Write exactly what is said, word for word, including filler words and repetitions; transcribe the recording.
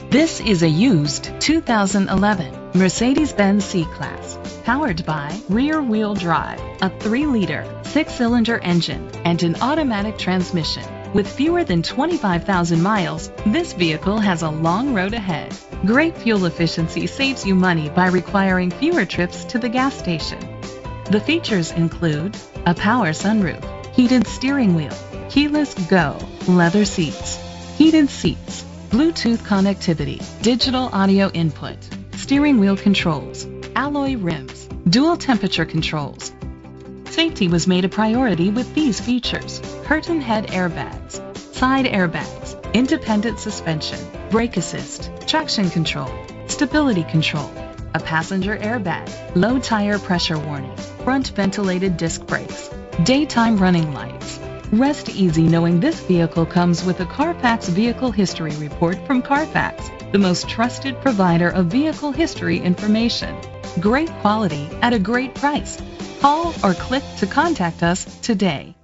This is a used two thousand eleven Mercedes-Benz C-Class, powered by rear-wheel drive, a three liter, six-cylinder engine, and an automatic transmission. With fewer than twenty-five thousand miles, this vehicle has a long road ahead. Great fuel efficiency saves you money by requiring fewer trips to the gas station. The features include a power sunroof, heated steering wheel, keyless go, leather seats, heated seats, Bluetooth connectivity, digital audio input, steering wheel controls, alloy rims, dual temperature controls. Safety was made a priority with these features: curtain head airbags, side airbags, independent suspension, brake assist, traction control, stability control, a passenger airbag, low tire pressure warning, front ventilated disc brakes, daytime running lights. Rest easy knowing this vehicle comes with a Carfax Vehicle History Report from Carfax, the most trusted provider of vehicle history information. Great quality at a great price. Call or click to contact us today.